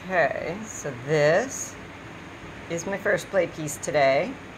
Okay, so this is my first play piece today.